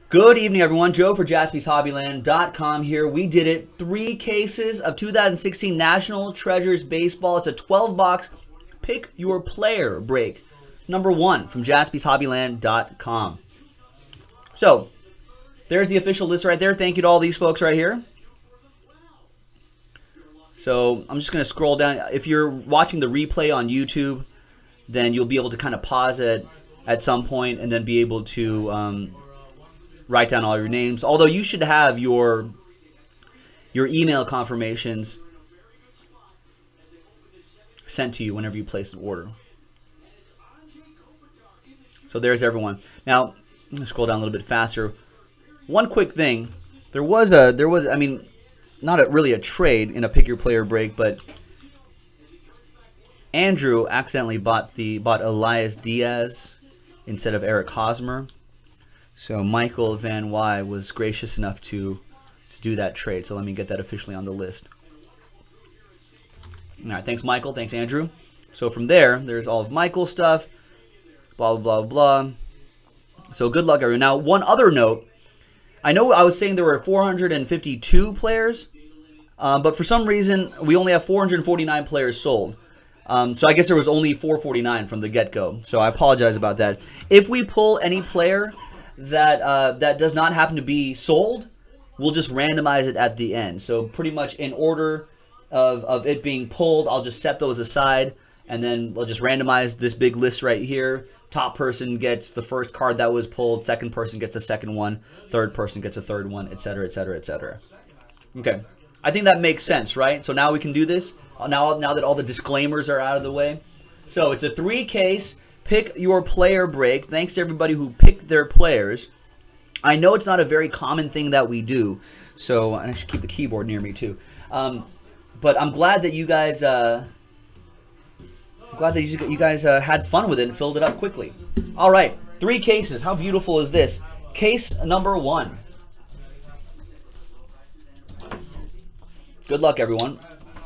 Good evening, everyone. Joe for JaspysHobbyland.com here. We did it. 3 cases of 2016 National Treasures Baseball. It's a 12-box pick your player break. Number 1 from JaspysHobbyland.com. So, there's the official list right there. Thank you to all these folks right here. So, I'm just going to scroll down. If you're watching the replay on YouTube, then you'll be able to kind of pause it at some point and then be able to write down all your names. Although you should have your email confirmations sent to you whenever you place an order. So there's everyone. Now, I'm going to scroll down a little bit faster. One quick thing. There was I mean, not really a trade in a pick your player break, but Andrew accidentally bought Elias Diaz instead of Eric Hosmer. So Michael Van Wy was gracious enough to do that trade. So let me get that officially on the list. All right, thanks Michael, thanks Andrew. So from there's all of Michael's stuff, blah, blah, blah, blah. So good luck, everyone. Now, one other note. I know I was saying there were 452 players, but for some reason, we only have 449 players sold. So I guess there was only 449 from the get-go. So I apologize about that. If we pull any player that that does not happen to be sold, we'll just randomize it at the end. So pretty much in order of it being pulled, I'll just set those aside, and then we'll just randomize this big list right here. Top person gets the first card that was pulled, second person gets the second one, third person gets a third one, etc., etc., etc. Okay, I think that makes sense, right? So now we can do this. Now that all the disclaimers are out of the way. So it's a 3-case pick your player break. Thanks to everybody who picked their players. I know it's not a very common thing that we do, so I should keep the keyboard near me too. But I'm glad that you guys had fun with it and filled it up quickly. All right, 3 cases. How beautiful is this? Case number 1. Good luck, everyone.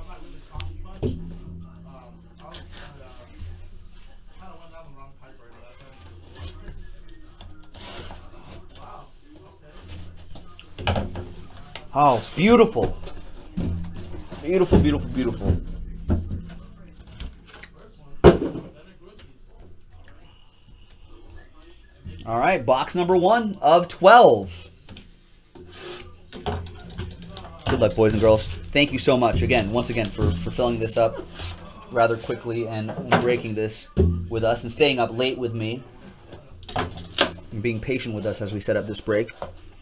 Oh, beautiful. Beautiful, beautiful, beautiful. All right, box number 1 of 12. Good luck, boys and girls. Thank you so much, once again, for filling this up rather quickly and breaking this with us and staying up late with me and being patient with us as we set up this break.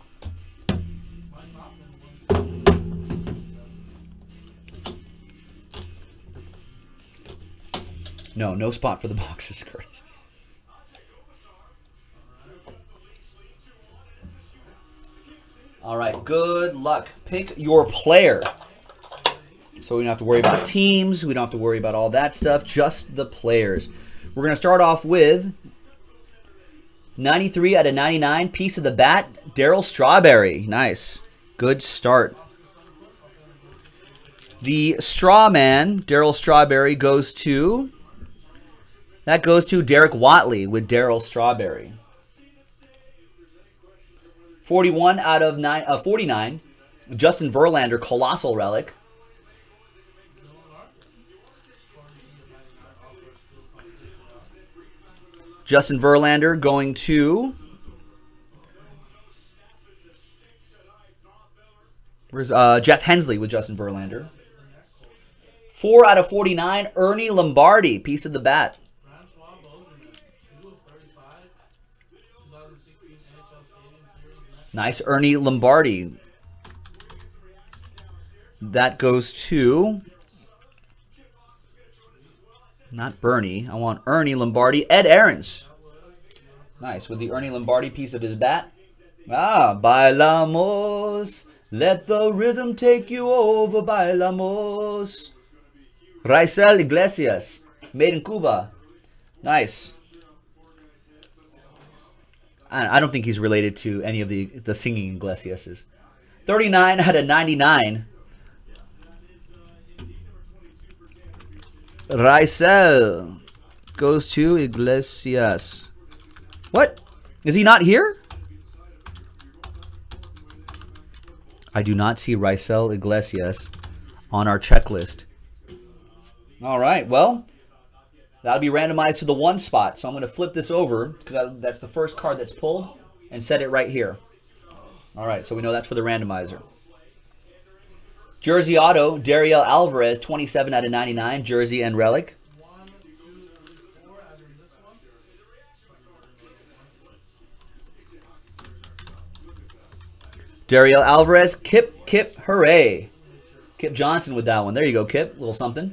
No spot for the boxes, Curtis. All right, good luck. Pick your player. So we don't have to worry about teams. We don't have to worry about all that stuff. Just the players. We're going to start off with 93 out of 99. Piece of the bat, Darryl Strawberry. Nice. Good start. The straw man, Darryl Strawberry, goes to... That goes to Derek Watley with Darryl Strawberry. 41 out of 49. Justin Verlander, Colossal Relic. Justin Verlander going to... Where's Jeff Hensley with Justin Verlander. 4 out of 49. Ernie Lombardi, piece of the bat. Nice Ernie Lombardi. That goes to... Not Bernie. I want Ernie Lombardi. Ed Aarons. Nice. With the Ernie Lombardi piece of his bat. Ah, bailamos. Let the rhythm take you over. Bailamos. Raisel Iglesias. Made in Cuba. Nice. I don't think he's related to any of the singing Iglesiases. 39 out of 99. Raisel goes to Iglesias. What? Is he not here? I do not see Raisel Iglesias on our checklist. All right, well, that'll be randomized to the 1 spot. So I'm going to flip this over because that's the first card that's pulled and set it right here. All right, so we know that's for the randomizer. Jersey Auto, Dariel Alvarez, 27 out of 99, Jersey and Relic. Dariel Alvarez, Kip, hooray. Kip Johnson with that one. There you go, Kip. A little something.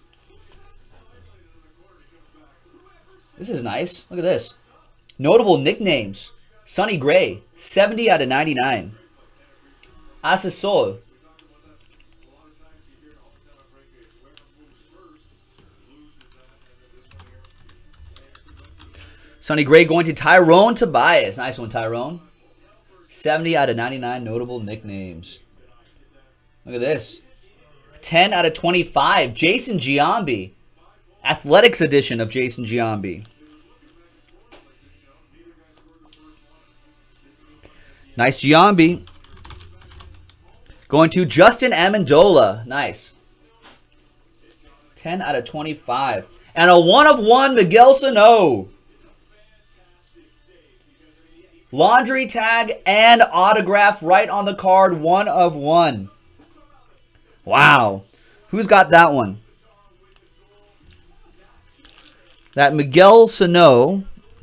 This is nice. Look at this. Notable nicknames. Sonny Gray, 70 out of 99. Asesol. Sonny Gray going to Tyrone Tobias. Nice one, Tyrone. 70 out of 99 notable nicknames. Look at this. 10 out of 25. Jason Giambi. Athletics edition of Jason Giambi. Nice Giambi. Going to Justin Amendola. Nice. 10 out of 25. And a 1 of 1 Miguel Sano. Laundry tag and autograph right on the card. 1 of 1. Wow. Who's got that one? That Miguel Sano.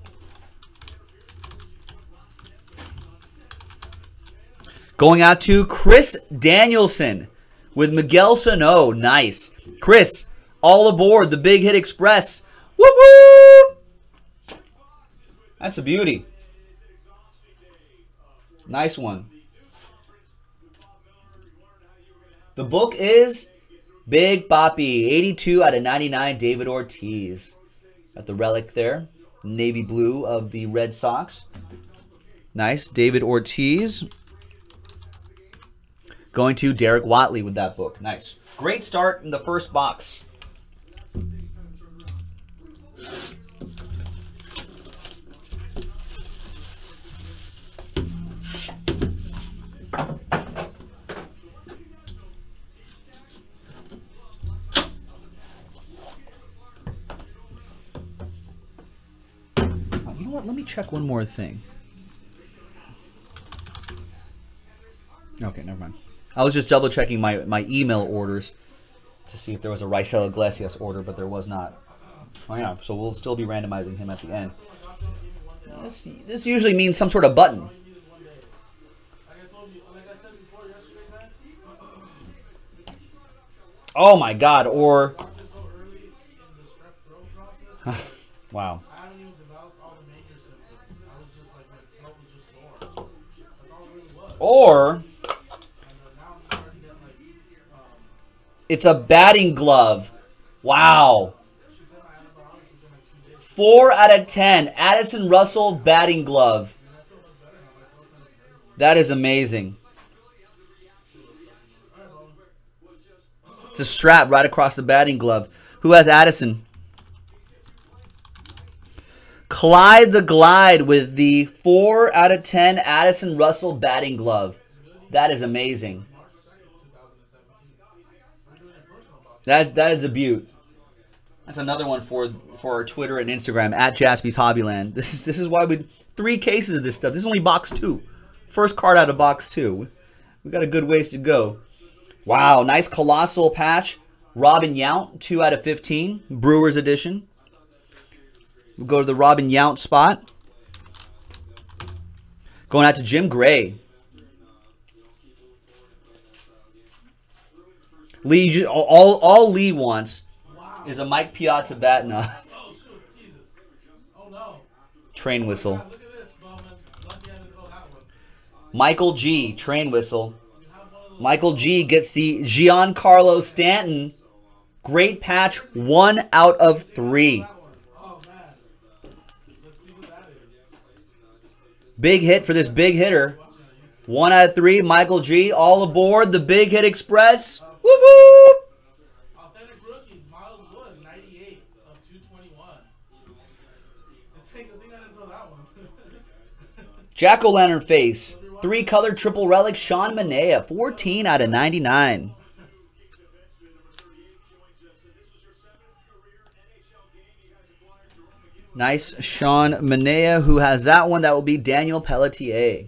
Going out to Chris Danielson with Miguel Sano. Nice. Chris, all aboard the Big Hit Express. Whoop whoop! That's a beauty. Nice one. The book is Big Papi. 82 out of 99, David Ortiz. Got the relic there. Navy blue of the Red Sox. Nice. David Ortiz. Going to Derek Watley with that book. Nice. Great start in the first box. You know what? Let me check one more thing. Okay, never mind. I was just double checking my email orders to see if there was a Raisel Iglesias order, but there was not. Oh yeah, so we'll still be randomizing him at the end. This usually means some sort of button. Oh my God, or... Wow. Or... it's a batting glove. Wow. 4 out of 10. Addison Russell batting glove. That is amazing. It's a strap right across the batting glove. Who has Addison? Clyde the Glide with the 4 out of 10 Addison Russell batting glove. That is amazing. That is a beaut. That's another one for our Twitter and Instagram at Jaspy's Hobbyland. This is why we 3 cases of this stuff. This is only box 2. First card out of box 2. We got a good ways to go. Wow, nice colossal patch. Robin Yount, 2 out of 15. Brewers edition. We'll go to the Robin Yount spot. Going out to Jim Gray. Lee, all Lee wants is a Mike Piazza Batna. Train whistle. Michael G. Train whistle. Michael G. gets the Giancarlo Stanton. Great patch. 1 out of 3. Big hit for this big hitter. 1 out of 3. Michael G. All aboard the Big Hit Express. Whoop whoop! Authentic rookies, Miles Wood, 98 of 221. I think I didn't throw that one. Jack-o'-lantern face. 3-color triple relic, Sean Manaea, 14 out of 99. Nice Sean Manaea. Who has that one? That will be Daniel Pelletier.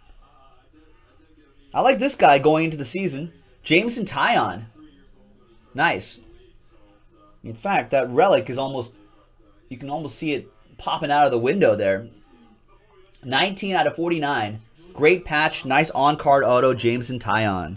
I like this guy going into the season. Jameson Taillon. Nice. In fact, that relic is almost, you can almost see it popping out of the window there. 19 out of 49. Great patch. Nice on-card auto, Jameson Taillon.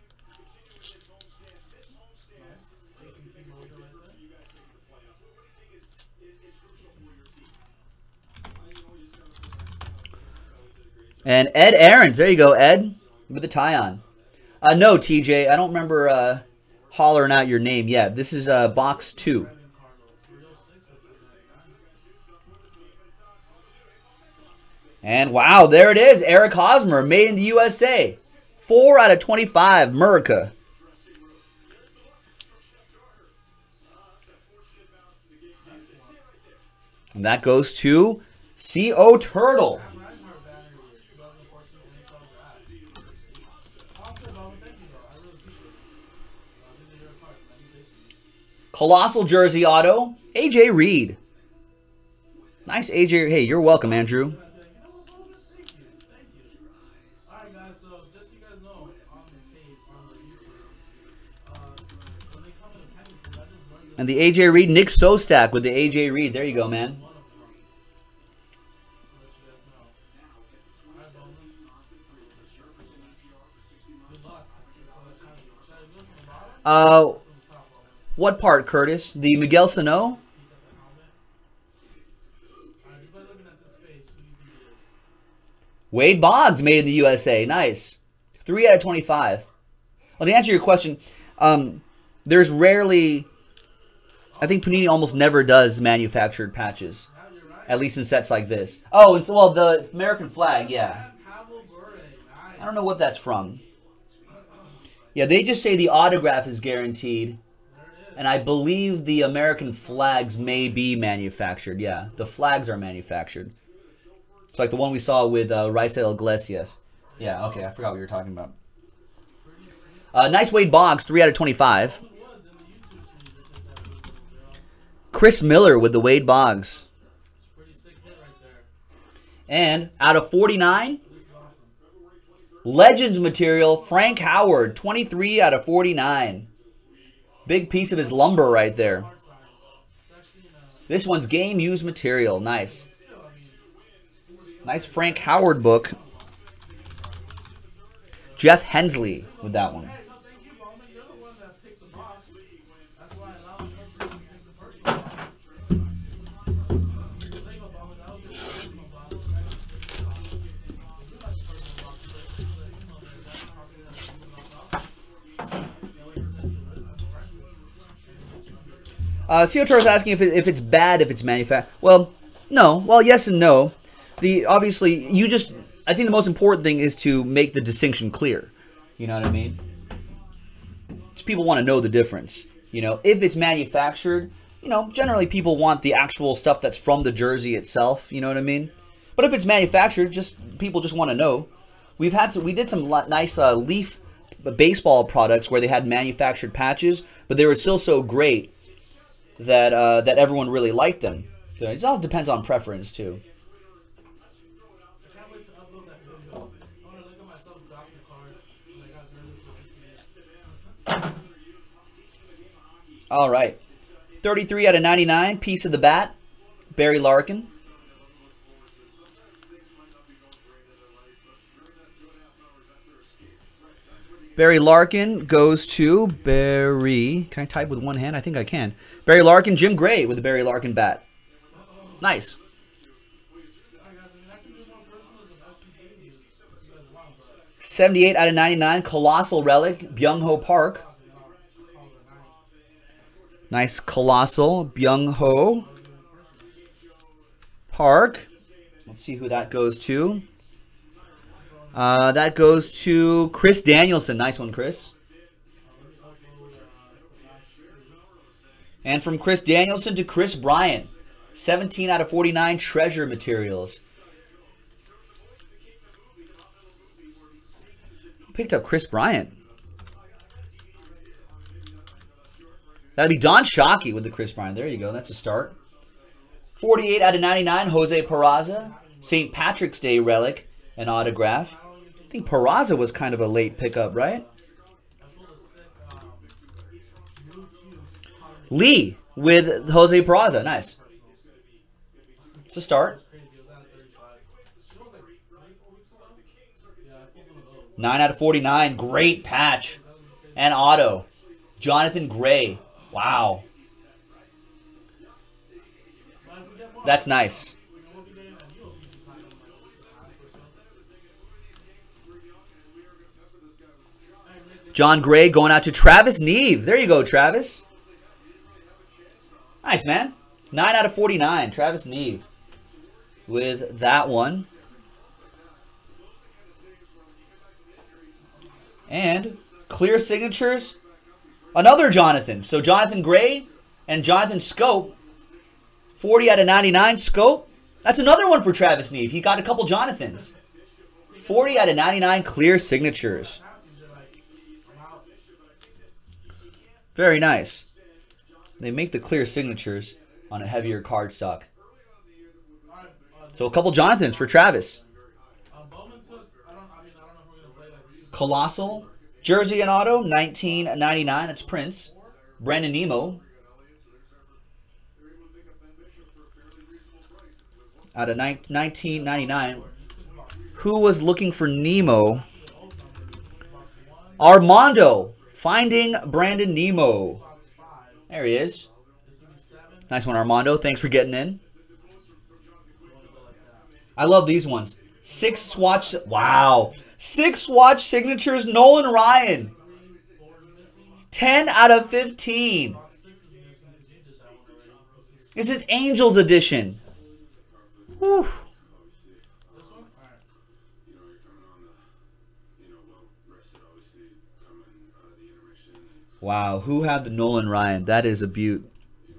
And Ed Aarons. There you go, Ed, with the Taillon. No, TJ, I don't remember hollering out your name yet. This is box 2. And wow, there it is. Eric Hosmer, made in the USA. 4 out of 25, Murica. And that goes to CO Turtle. Colossal jersey auto, AJ Reed. Nice AJ. Hey, you're welcome, Andrew. Alright guys, so just so you guys know, on the page, on the YouTube, when they come in the pendants, I just run you And the AJ Reed, Nick Sostak with the AJ Reed. There you go, man. one of the runs. So let you guys know. Alright, Bowman. Good luck. Should I look from the bottom? From the top, Bowman. What part, Curtis? The Miguel Sano? Alright, just by looking at this face, who do you think it is? Wade Boggs, made in the USA. Nice. 3 out of 25. Well, to answer your question, there's rarely, I think Panini almost never does manufactured patches, Yeah, you're right. at least in sets like this. Oh, and so, well, the American flag, yeah. Pavel Bure, nice. I don't know what that's from. Yeah, they just say the autograph is guaranteed, There it is. and I believe the American flags may be manufactured. Yeah, the flags are manufactured. It's like the one we saw with Raisel Iglesias. Yeah, okay, I forgot what you were talking about. Nice Wade Boggs, 3 out of 25. Chris Miller with the Wade Boggs. Pretty sick hit right there. And out of 49, This is awesome. Legends material, Frank Howard, 23 out of 49. Big piece of his lumber right there. Hard side. It's actually in a, This one's game used material. Nice. still, I mean, Nice Frank Howard book. Jeff Hensley with that one. hey, no, thank you, Bowman. You're the one that picked the box. That's why I allowed you to pick the first box. Thank you, Bowman. That was just the personal box. If you like the personal box, put the email there. That's how we have to email box. That way you send you the list. CO is asking if it's bad if it's manufactured. Well, no. Well, yes and no. Obviously, I think the most important thing is to make the distinction clear. You know what I mean? Just people want to know the difference. You know, if it's manufactured, you know, generally people want the actual stuff that's from the jersey itself. You know what I mean? But if it's manufactured, people just want to know. We did some nice Leaf baseball products where they had manufactured patches, but they were still so great that that everyone really liked them. So it all depends on preference too. I can't wait to upload that video. I want to look at myself drop the card. And I got nervous to see it. All right, 33 out of 99, piece of the bat, Barry Larkin. Barry Larkin goes to Barry. Can I type with one hand? I think I can. Barry Larkin, Jim Gray with the Barry Larkin bat. Nice. Alright, guys, I mean, I can do more personals and SPK reviews if you guys want, but 78 out of 99, Colossal Relic, Byung-Ho Park. I'll call it a night. Nice Colossal, Byung-Ho Park. Let's see who that goes to. That goes to Chris Danielson. Nice one, Chris. And from Chris Danielson to Chris Bryant. 17 out of 49 treasure materials. picked up Chris Bryant? That'd be Don Shockey with the Chris Bryant. There you go. That's a start. 48 out of 99, Jose Peraza. St. Patrick's Day relic and autograph. I think Peraza was kind of a late pickup, right? Lee with Jose Peraza. Nice. It's a start. 9 out of 49. Great patch. And auto. Jonathan Gray. Wow. That's nice. John Gray going out to Travis Neve. There you go, Travis. Nice, man. 9 out of 49. Travis Neve with that one. And clear signatures. Another Jonathan. So Jonathan Gray and Jonathan Scope. 40 out of 99 Scope. That's another one for Travis Neve. He got a couple Jonathans. 40 out of 99 clear signatures. Very nice. They make the clear signatures on a heavier cardstock. So a couple Jonathans for Travis. Colossal. Jersey and auto. 1999. That's Prince. Brandon Nemo. Out of 1999. Who was looking for Nemo? Armando. Finding Brandon Nemo. There he is. Nice one, Armando. Thanks for getting in. I love these ones. 6 swatch. Wow. 6 swatch signatures. Nolan Ryan. 10 out of 15. This is Angels edition. Whew. Wow, who had the Nolan Ryan? That is a beaut.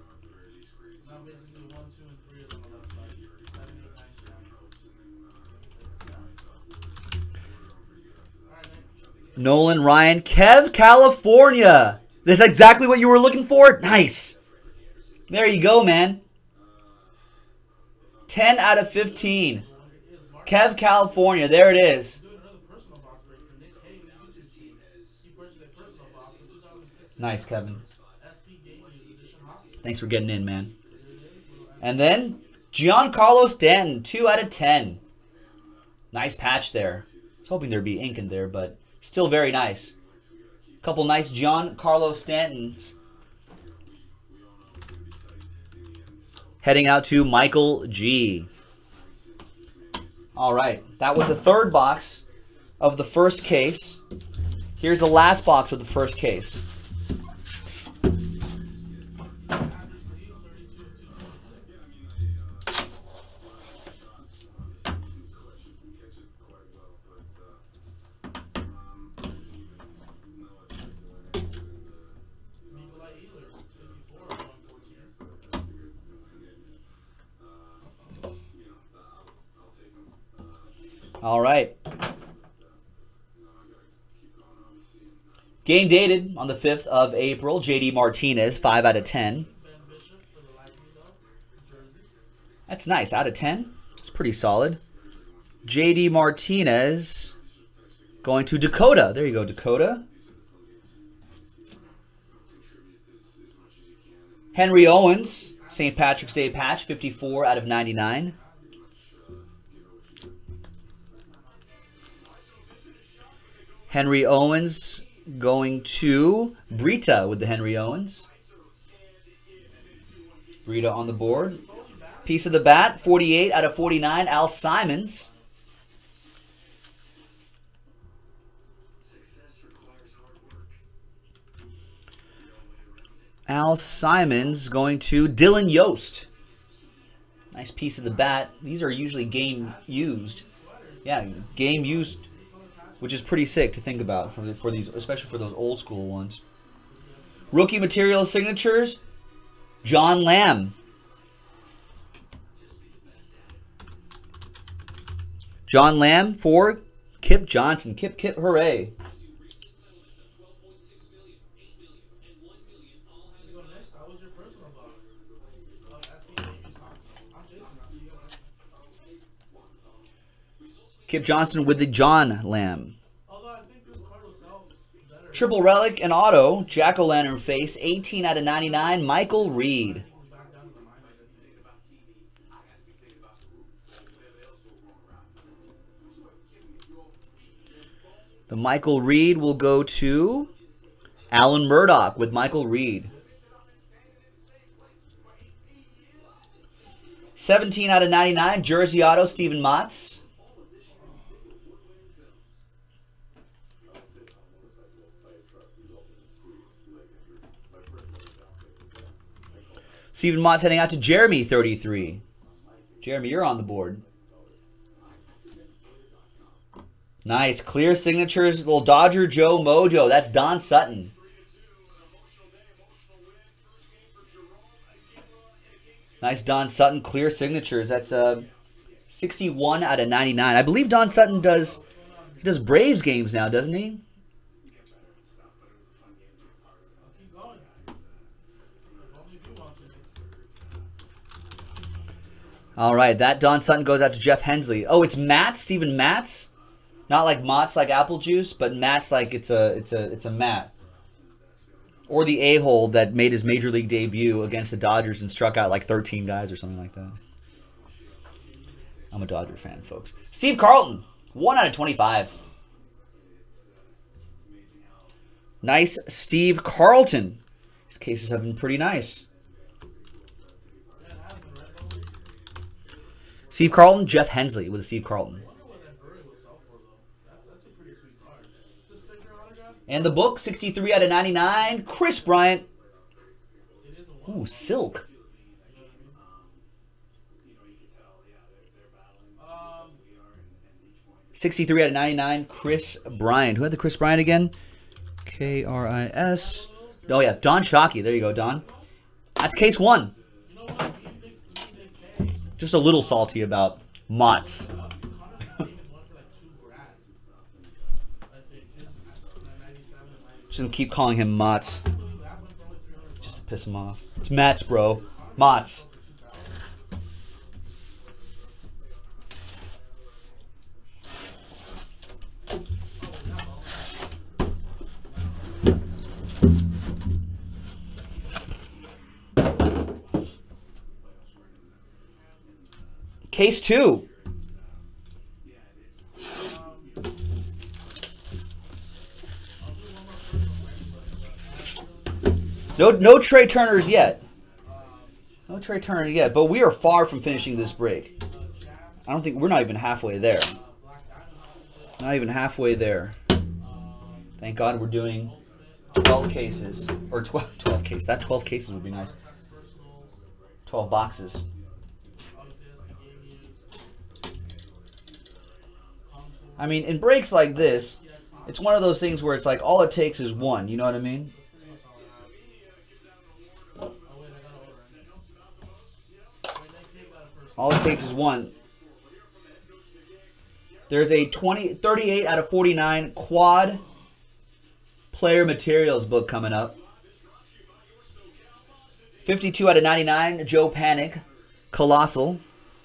Nolan Ryan. Kev, California. This is exactly what you were looking for? Nice. There you go, man. 10 out of 15. Kev, California. There it is. Nice, Kevin. Thanks for getting in, man. And then, Giancarlo Stanton, 2 out of 10. Nice patch there. I was hoping there'd be ink in there, but still very nice. Couple nice Giancarlo Stantons. Heading out to Michael G. All right, that was the third box of the first case. Here's the last box of the first case. All right. Game dated on the 5th of April. JD Martinez, 5 out of 10. That's nice. Out of 10. It's pretty solid. JD Martinez going to Dakota. There you go, Dakota. Henry Owens, St. Patrick's Day patch, 54 out of 99. Henry Owens going to Brita with the Henry Owens. Brita on the board. Piece of the bat, 48 out of 49, Al Simons. Al Simons going to Dylan Yost. Nice piece of the bat. These are usually game used. Yeah, game used, which is pretty sick to think about for these, especially for those old school ones. Rookie materials signatures, John Lamb. John Lamb for Kip Johnson. Kip, hooray. Kip Johnson with the John Lamb. Although I think this card will sell better. Triple relic and auto. Jack-o'-lantern face. 18 out of 99. Michael Reed. Back down to the minors. The Michael Reed will go to Alan Murdoch with Michael Reed. 17 out of 99. Jersey auto. Steven Matz. Steven Matz heading out to Jeremy, 33. Jeremy, you're on the board. Nice. Clear signatures. Little Dodger Joe Mojo. That's Don Sutton. Nice Don Sutton. Clear signatures. That's 61 out of 99. I believe Don Sutton does Braves games now, doesn't he? Keep going. Only if you want to. All right. That Don Sutton goes out to Jeff Hensley. Oh, it's Matz. Steven Matz. Not like Mott's like apple juice, but Matt's like it's a Matt. Or the a-hole that made his major league debut against the Dodgers and struck out like 13 guys or something like that. I'm a Dodger fan, folks. Steve Carlton, 1 out of 25. Nice Steve Carlton. His cases have been pretty nice. Steve Carlton, Jeff Hensley with a Steve Carlton. And the book, 63 out of 99. Chris Bryant. Ooh, silk. 63 out of 99. Chris Bryant. Who had the Chris Bryant again? K-R-I-S. Oh, yeah. Don Shockey. There you go, Don. That's case 1. Just a little salty about Mott's. Just gonna keep calling him Mott's. Just to piss him off. It's Matt's, bro. Mott's. Case 2. No Trey Turners yet. No Trey Turner yet, but we are far from finishing this break. I don't think we're not even halfway there. Not even halfway there. Thank God we're doing 12 cases. Or 12 cases. That 12 cases would be nice. 12 boxes. I mean, in breaks like this, it's one of those things where it's like all it takes is one. You know what I mean? All it takes is one. There's a 38 out of 49 quad player materials book coming up. 52 out of 99, Joe Panic, Colossal.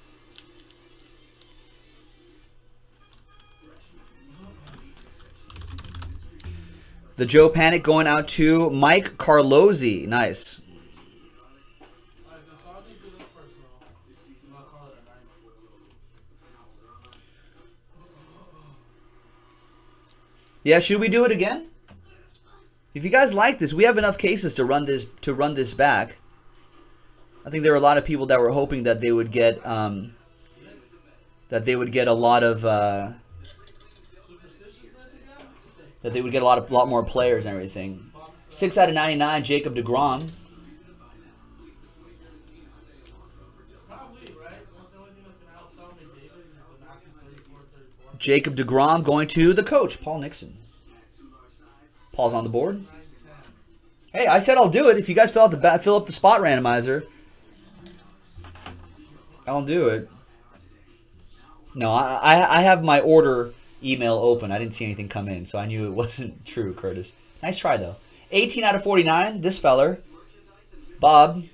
The Joe Panic going out to Mike Carlozzi. Nice. Yeah, should we do it again? If you guys like this, we have enough cases to run this back. I think there were a lot of people that were hoping that they would get a lot of that they would get a lot more players and everything. 6 out of 99, Jacob deGrom. Jacob deGrom going to the coach, Paul Nixon. Paul's on the board. Hey, I said I'll do it. If you guys fill up the spot randomizer, I'll do it. No, I have my order email open. I didn't see anything come in, so I knew it wasn't true, Curtis. Nice try, though. 18 out of 49, this feller, Bob.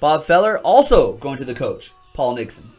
Bob Feller also going to the coach, Paul Nixon.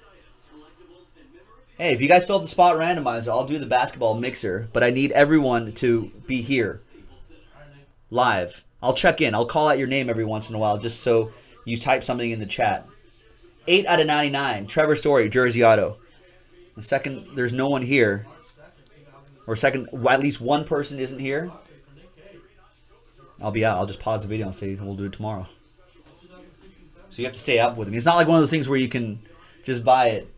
Hey, if you guys fill up the spot randomizer, I'll do the basketball mixer, but I need everyone to be here live. I'll check in. I'll call out your name every once in a while just so you type something in the chat. 8 out of 99. Trevor Story, Jersey Auto. The second, there's no one here. Or second, at least one person isn't here. I'll be out. I'll just pause the video and say we'll do it tomorrow. So you have to stay up with me. It's not like one of those things where you can just buy it.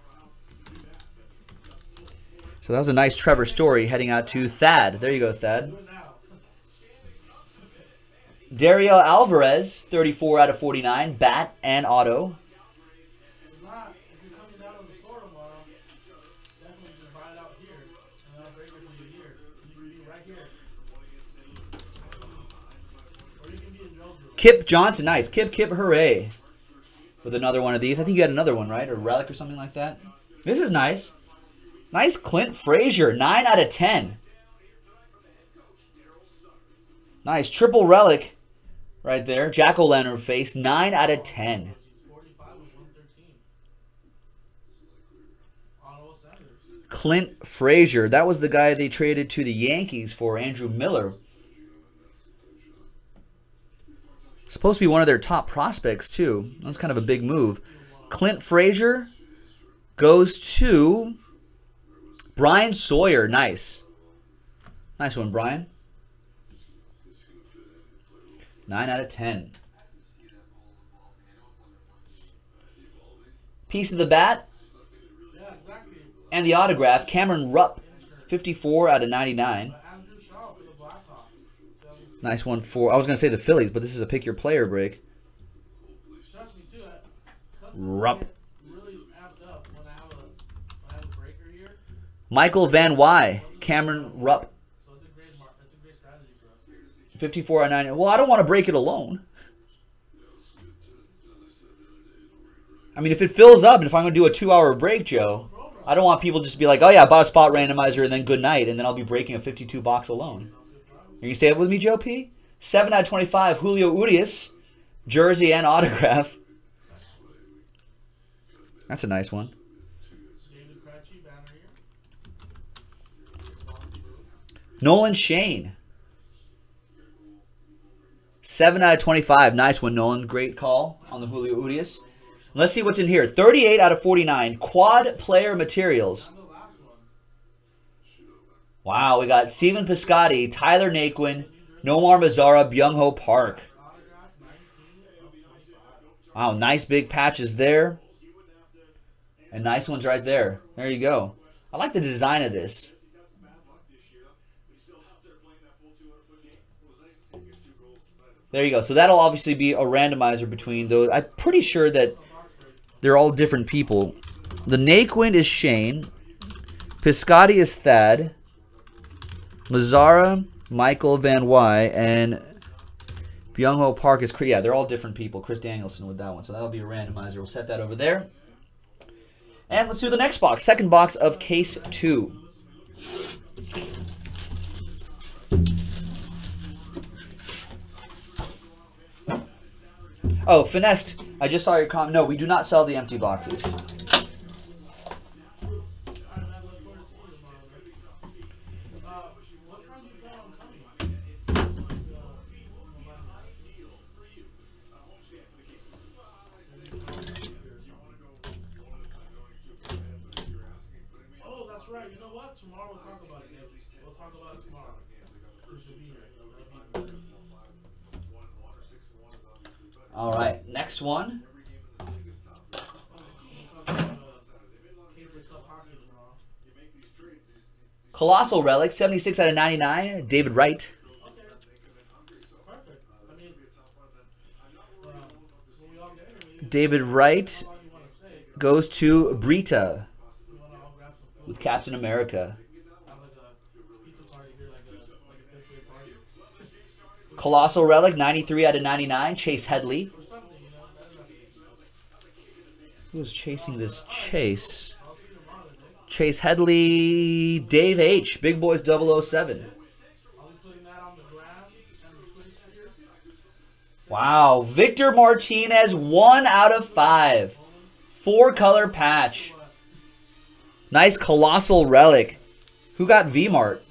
So that was a nice Trevor Story heading out to Thad. There you go, Thad. Dario Alvarez, 34 out of 49. Bat and auto. Kip Johnson, nice. Kip, hooray. With another one of these. I think you had another one, right? Or relic or something like that. This is nice. Nice Clint Frazier, 9 out of 10. Nice. Triple relic right there. Jack-o'-lantern face, 9 out of 10. Clint Frazier. That was the guy they traded to the Yankees for, Andrew Miller. Supposed to be one of their top prospects, too. That's kind of a big move. Clint Frazier goes to Brian Sawyer. Nice. Nice one, Brian. 9 out of 10. Piece of the bat. And the autograph. Cameron Rupp. 54 out of 99. Nice one for, I was going to say the Phillies, but this is a pick your player break. Rupp. Michael Van Wy. Cameron Rupp. 54 out of 99. Well, I don't want to break it alone. I mean, if it fills up, and if I'm going to do a 2-hour break, Joe, I don't want people just to be like, oh yeah, I bought a spot randomizer and then good night, and then I'll be breaking a 52 box alone. Are you stay up with me, Joe P? 7 out of 25, Julio Urias, jersey and autograph. That's a nice one. Nolan Shane. 7 out of 25. Nice one, Nolan. Great call on the Julio Urias. Let's see what's in here. 38 out of 49. Quad player materials. Wow, we got Steven Piscotty, Tyler Naquin, Nomar Mazara, Byung-Ho Park. Wow, nice big patches there. And nice ones right there. There you go. I like the design of this. There you go. So that'll obviously be a randomizer between those. I'm pretty sure that they're all different people. The Naquin is Shane. Piscotty is Thad. Mazara, Michael Van Wy, and Byung-Ho Park is, yeah, they're all different people. Chris Danielson with that one. So that'll be a randomizer. We'll set that over there. And let's do the next box. Second box of case 2. Oh, Finessed. I just saw your comment. No, we do not sell the empty boxes. Oh, that's right. You know what? Tomorrow we'll talk about it. We'll talk about it tomorrow. All right, next one. Colossal Relic, 76 out of 99, David Wright. David Wright goes to Brita with Captain America. Colossal Relic, 93 out of 99, Chase Headley. Who's chasing this chase? Chase Headley, Dave H, Big Boys 007. Wow. Victor Martinez, 1 out of 5. 4-color patch. Nice colossal relic. Who got V-Mart?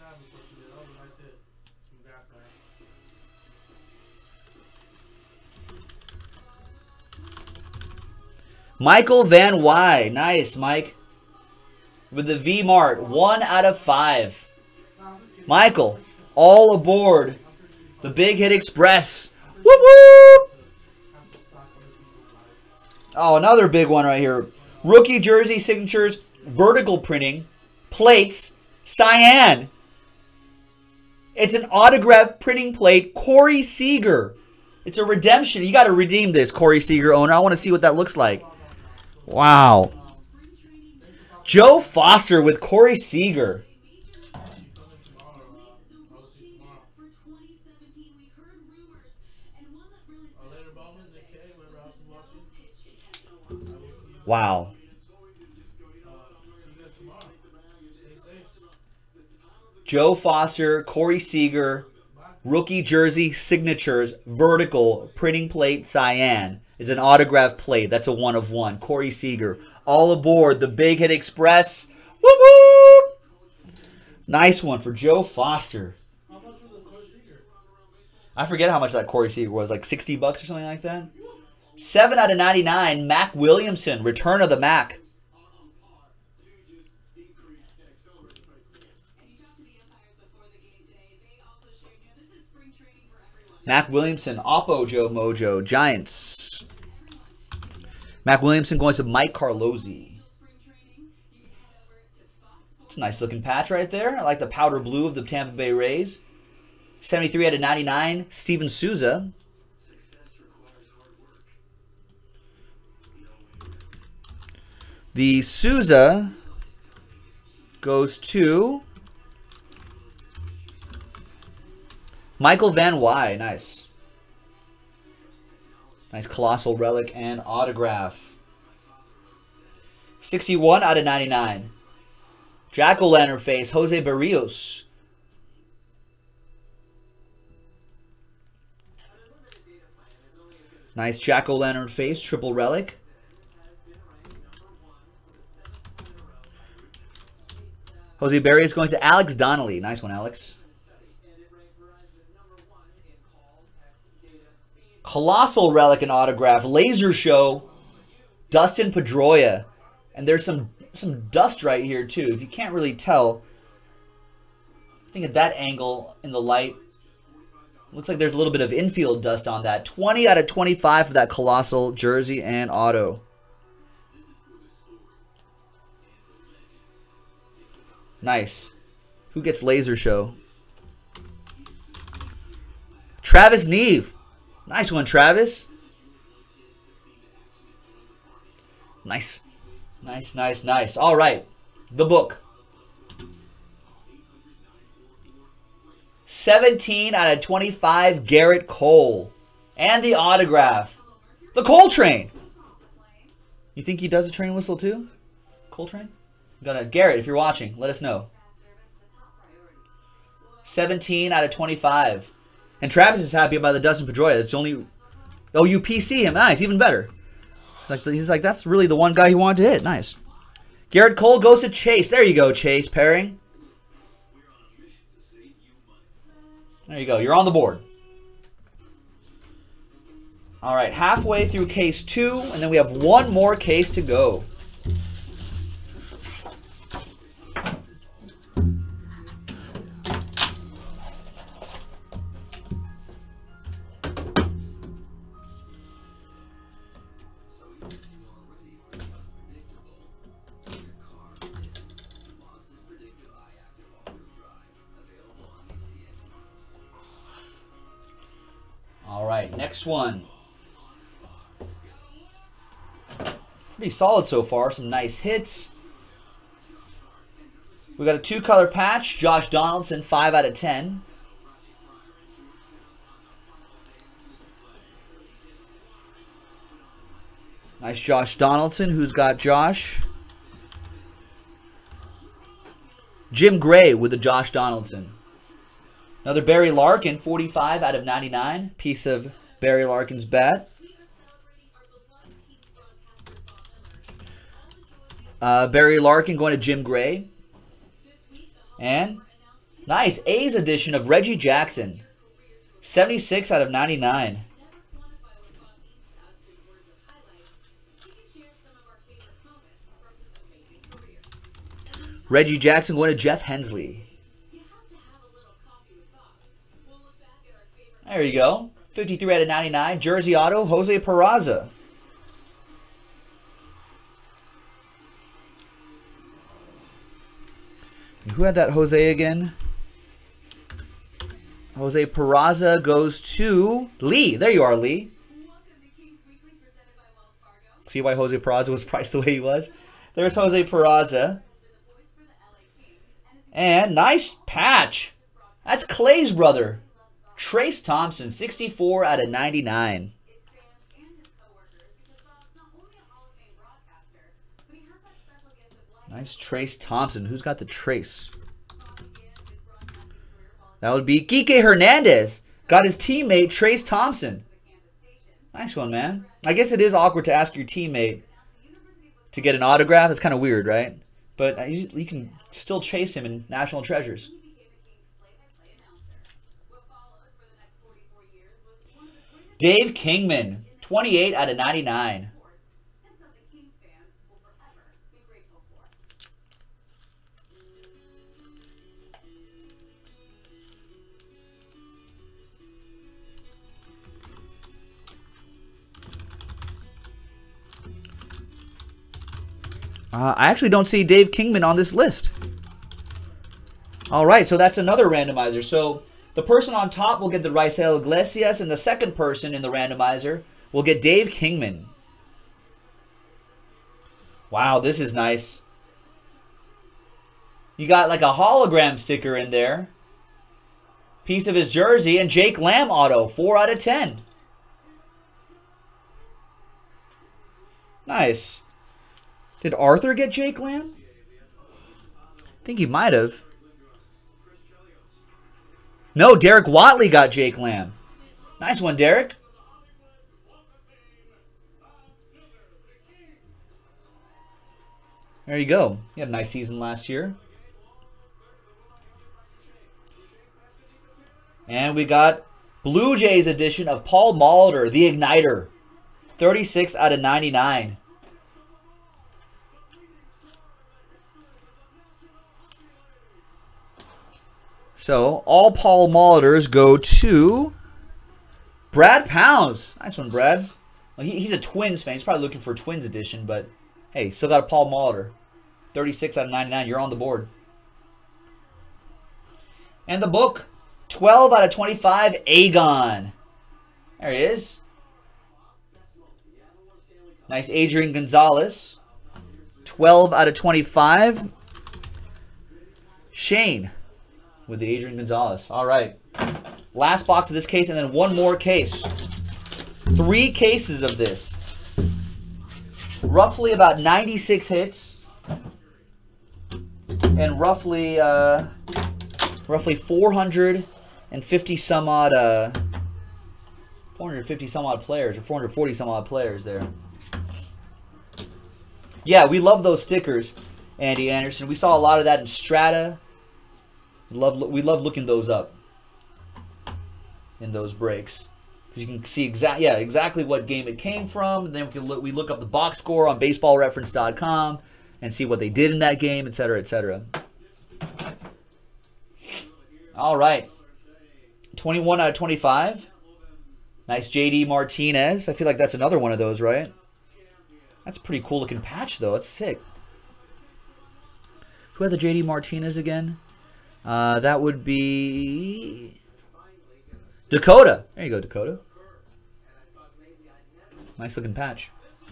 Michael Van Wy. Nice, Mike. With the V-Mart. 1 out of 5. Michael, all aboard the Big Hit Express. Whoop whoop! Oh, another big one right here. Rookie jersey signatures, vertical printing, plates, cyan. It's an autograph printing plate, Corey Seager. It's a redemption. You got to redeem this, Corey Seager owner. I want to see what that looks like. Wow. Joe Foster with Corey Seager. Wow. Joe Foster, Corey Seager, rookie jersey signatures, vertical, printing plate, cyan. It's an autograph plate. That's a 1 of 1. Corey Seager. All aboard the Big Hit Express. Woo woo! Nice one for Joe Foster. I forget how much that Corey Seager was. Like $60 or something like that? 7 out of 99. Mac Williamson. Return of the Mac. Mac Williamson. Oppo Joe Mojo. Giants. Mac Williamson going to Mike Carlozzi. It's a nice looking patch right there. I like the powder blue of the Tampa Bay Rays. 73 out of 99. Steven Souza. The Souza goes to Michael Van Wy. Nice. Nice colossal relic and autograph. 61 out of 99. Jack-o'-lantern face, Jose Barrios. Nice Jack-o'-lantern face, triple relic. Jose Barrios going to Alex Donnelly. Nice one, Alex. Colossal relic and autograph. Laser show. Dustin Pedroia. And there's some dust right here, too. If you can't really tell. I think at that angle in the light. Looks like there's a little bit of infield dust on that. 20 out of 25 for that colossal jersey and auto. Nice. Who gets laser show? Travis Neve. Nice one, Travis. Nice. Nice, nice, nice. All right. The book. 17 out of 25, Garrett Cole. And the autograph. The Cole Train. You think he does a train whistle too? Cole Train? Garrett, if you're watching, let us know. 17 out of 25. And Travis is happy about the Dustin Pedroia. It's only... Oh, you PC him. Nice, even better. He's like, that's really the one guy he wanted to hit. Nice. Garrett Cole goes to Chase. There you go, Chase. Pairing. There you go. You're on the board. All right, halfway through case 2, and then we have one more case to go. All right, next one. Pretty solid so far. Some nice hits. We got a 2-color patch. Josh Donaldson, 5 out of 10. Nice Josh Donaldson. Who's got Josh? Jim Gray with the Josh Donaldson. Another Barry Larkin, 45 out of 99. Piece of Barry Larkin's bat. Barry Larkin going to Jim Gray. And nice A's edition of Reggie Jackson. 76 out of 99. Reggie Jackson going to Jeff Hensley. There you go. 53 out of 99. Jersey auto, Jose Peraza. And who had that Jose again? Jose Peraza goes to Lee. There you are, Lee. See why Jose Peraza was priced the way he was? There's Jose Peraza. And nice patch. That's Clay's brother. Trace Thompson, 64 out of 99. Nice Trace Thompson. Who's got the Trace? That would be Kike Hernandez. Got his teammate, Trace Thompson. Nice one, man. I guess it is awkward to ask your teammate to get an autograph. It's kind of weird, right? But you can still chase him in National Treasures. Dave Kingman, 28 out of 99. I actually don't see Dave Kingman on this list. All right, so that's another randomizer. So the person on top will get the Raisel Iglesias, and the second person in the randomizer will get Dave Kingman. Wow, this is nice. You got like a hologram sticker in there. Piece of his jersey, and Jake Lamb auto, 4 out of 10. Nice. Did Arthur get Jake Lamb? I think he might have. No, Derek Watley got Jake Lamb. Nice one, Derek. There you go. He had a nice season last year. And we got Blue Jays edition of Paul Molitor, the Igniter. 36 out of 99. So, all Paul Molitors go to Brad Pounds. Nice one, Brad. Well, he's a Twins fan. He's probably looking for a Twins edition, but hey, still got a Paul Molitor. 36 out of 99. You're on the board. And the book, 12 out of 25, Agon. There he is. Nice Adrian Gonzalez. 12 out of 25. Shane with the Adrian Gonzalez. All right. Last box of this case, and then one more case. 3 cases of this. Roughly about 96 hits. And roughly 450 some odd 450 some odd players, or 440 some odd players there. Yeah, we love those stickers, Andy Anderson. We saw a lot of that in Strata. We love looking those up in those breaks, because you can see exactly what game it came from. And then we look up the box score on BaseballReference.com and see what they did in that game, etc., etc. All right, 21 out of 25. Nice JD Martinez. I feel like that's another one of those, right? That's a pretty cool looking patch, though. It's sick. Who had the JD Martinez again? That would be Dakota. There you go, Dakota. Nice looking patch.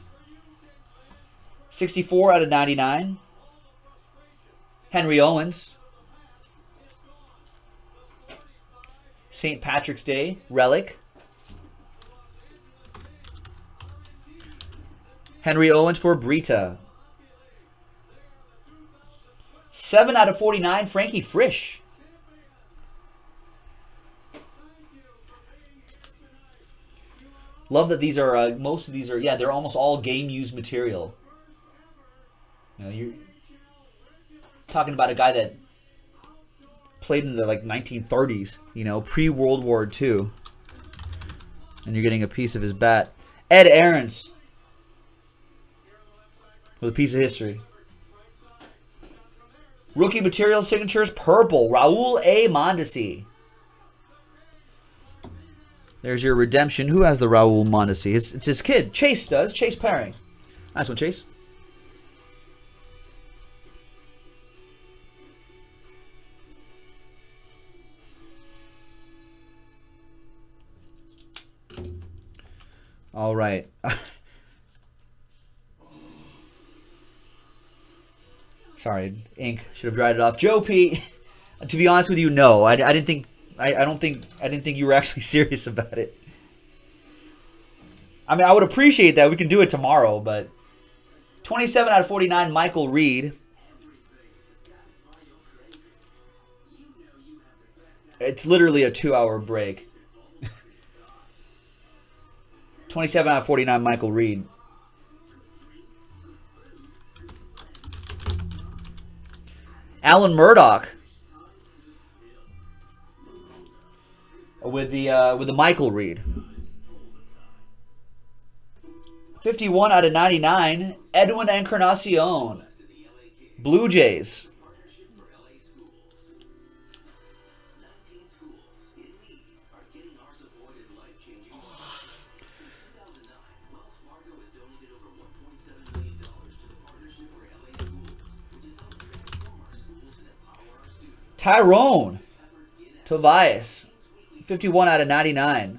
64 out of 99. Henry Owens. St. Patrick's Day relic. Henry Owens for Brita. 7 out of 49, Frankie Frisch. Love that these are, most of these are, yeah, they're almost all game-used material. You know, you're talking about a guy that played in the, like, 1930s, you know, pre-World War II. And you're getting a piece of his bat. Ed Aarons with a piece of history. Rookie material signatures, purple. Raul A. Mondesi. There's your redemption. Who has the Raul Mondesi? It's his kid. Chase does. Chase Perry. Nice one, Chase. All right. Sorry, ink should have dried it off. Joe P. To be honest with you, no, I didn't think. I didn't think you were actually serious about it. I mean, I would appreciate that. We can do it tomorrow, but 27 out of 49, Michael Reed. It's literally a 2-hour break. 27 out of 49, Michael Reed. Alan Murdoch with the Michael Reed. 51 out of 99, Edwin Encarnacion, Blue Jays. Tyrone Tobias, 51 out of 99.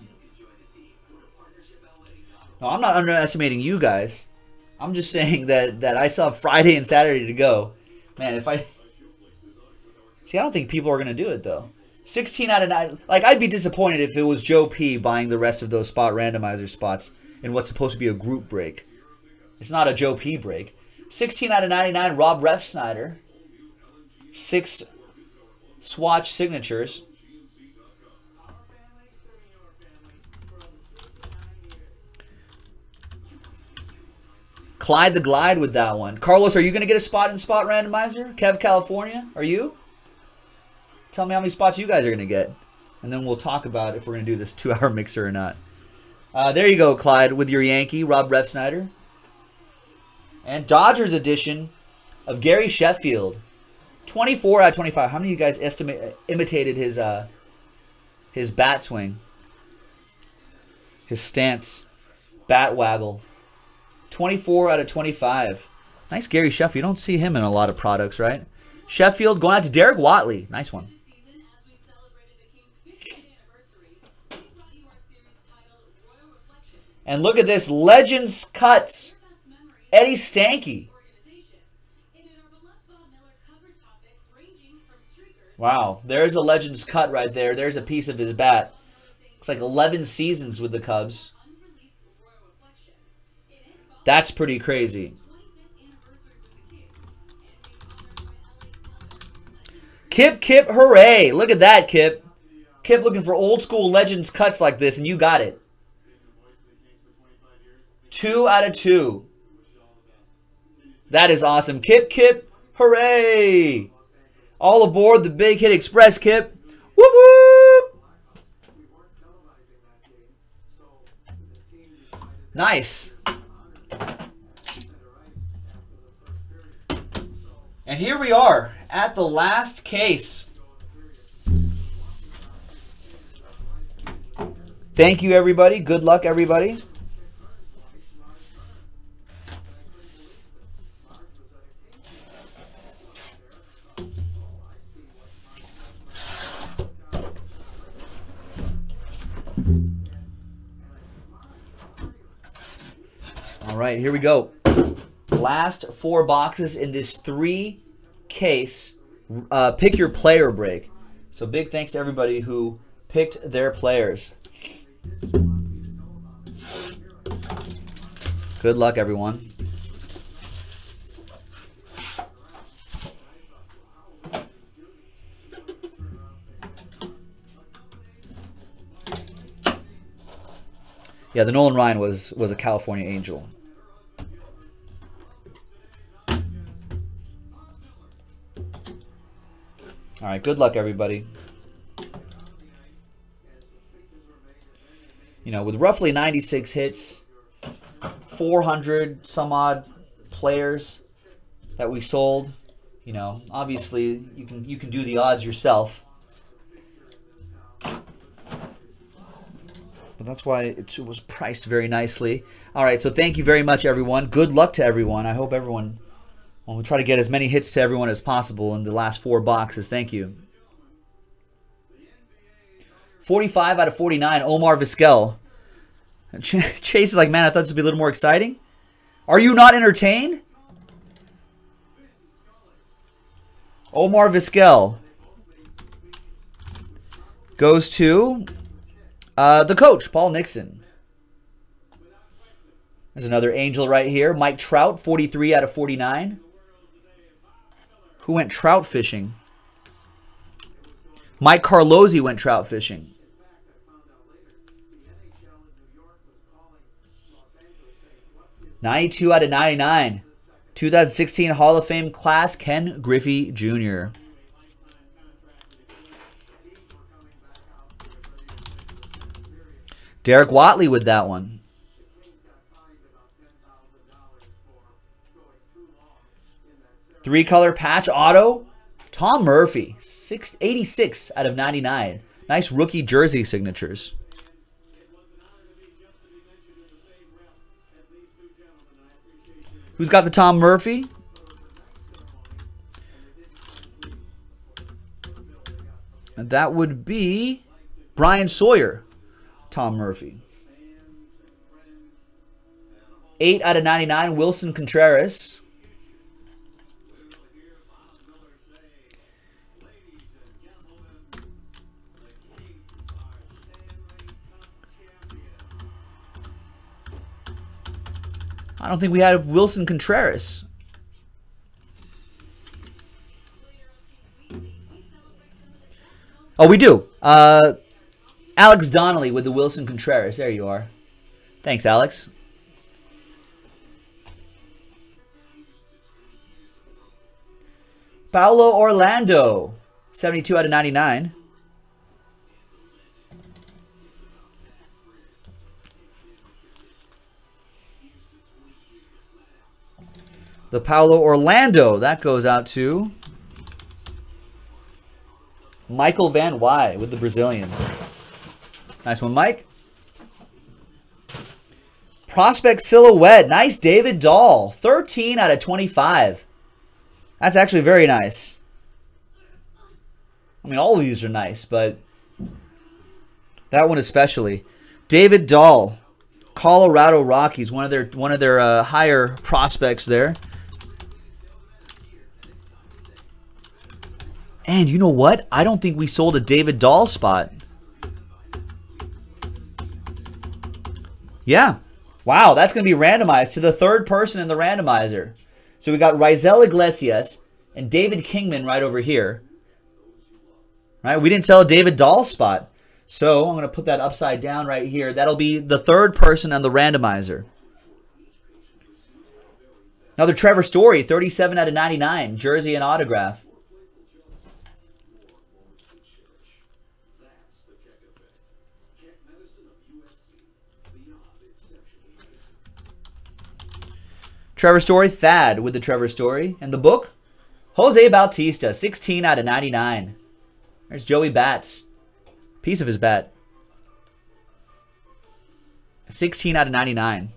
No, I'm not underestimating you guys. I'm just saying that I still have Friday and Saturday to go. Man, if I... See, I don't think people are going to do it, though. 16 out of 9. Like, I'd be disappointed if it was Joe P buying the rest of those spot randomizer spots in what's supposed to be a group break. It's not a Joe P break. 16 out of 99, Rob Refsnyder. 6 swatch signatures. Clyde the Glide with that one. Carlos, are you going to get a spot in spot randomizer? Kev, California, are you? Tell me how many spots you guys are going to get. And then we'll talk about if we're going to do this 2-hour mixer or not. There you go, Clyde, with your Yankee, Rob Refsnyder. And Dodgers edition of Gary Sheffield. 24 out of 25. How many of you guys imitated his bat swing? His stance. Bat waggle. 24 out of 25. Nice Gary Sheffield. You don't see him in a lot of products, right? Sheffield going out to Derek Watley. Nice one. And look at this. Legends Cuts. Eddie Stanky. Wow. There's a Legends Cut right there. There's a piece of his bat. Looks like 11 seasons with the Cubs. That's pretty crazy. Kip, hooray. Look at that, Kip. Kip looking for old school Legends Cuts like this, and you got it. 2 out of 2. That is awesome. Kip, hooray. All aboard the Big Hit Express, Kip. Whoop, whoop. Nice. And here we are at the last case. Thank you, everybody. Good luck, everybody. All right, here we go. Last 4 boxes in this 3-case pick your player break. So big thanks to everybody who picked their players. Good luck, everyone. Yeah, the Nolan Ryan was a California Angel. All right, good luck, everybody. You know, with roughly 96 hits, 400 some odd players that we sold, you know, obviously you can do the odds yourself. But that's why it was priced very nicely. All right, so thank you very much, everyone. Good luck to everyone. I hope everyone, well, we try to get as many hits to everyone as possible in the last 4 boxes. Thank you. 45 out of 49, Omar Vizquel. Chase is like, man, I thought this would be a little more exciting. Are you not entertained? Omar Vizquel goes to the coach, Paul Nixon. There's another Angel right here. Mike Trout, 43 out of 49. Who went trout fishing? Mike Carlozzi went trout fishing. 92 out of 99. 2016 Hall of Fame class, Ken Griffey Jr. Derek Watley with that one. Three-color patch auto, Tom Murphy, 86 out of 99. Nice rookie jersey signatures. Who's got the Tom Murphy? And that would be Brian Sawyer, Tom Murphy. 8 out of 99, Wilson Contreras. I don't think we had Wilson Contreras. Oh, we do. Alex Donnelly with the Wilson Contreras. There you are. Thanks, Alex. Paulo Orlando, 72 out of 99. The Paulo Orlando, that goes out to Michael Van Wy with the Brazilian. Nice one, Mike. Prospect Silhouette, nice David Dahl, 13 out of 25. That's actually very nice. I mean, all of these are nice, but that one especially. David Dahl, Colorado Rockies, one of their higher prospects there. And you know what? I don't think we sold a David Dahl spot. Yeah. Wow, that's going to be randomized to the third person in the randomizer. So we got Raisel Iglesias and David Kingman right over here. Right? We didn't sell a David Dahl spot. So I'm going to put that upside down right here. That'll be the third person on the randomizer. Another Trevor Story, 37 out of 99. Jersey and autograph. Trevor Story, Thad with the Trevor Story. And the book, Jose Bautista, 16 out of 99. There's Joey Bats. Piece of his bat. 16 out of 99.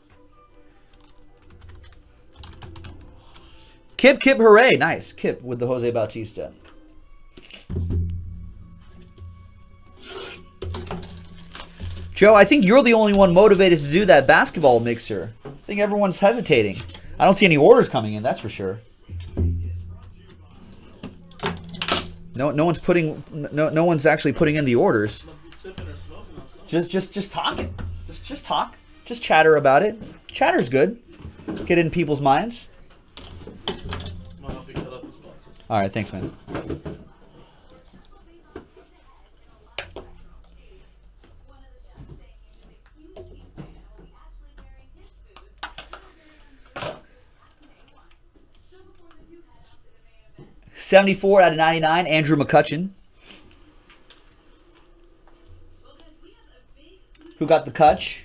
Kip Hooray. Nice. Kip with the Jose Bautista. Joe, I think you're the only one motivated to do that basketball mixer. I think everyone's hesitating. I don't see any orders coming in, that's for sure. No one's putting no one's actually putting in the orders. Just talking. Just talk. Just chatter about it. Chatter's good. Get in people's minds. All right, thanks, man. 74 out of 99, Andrew McCutchen. Who got the Cutch?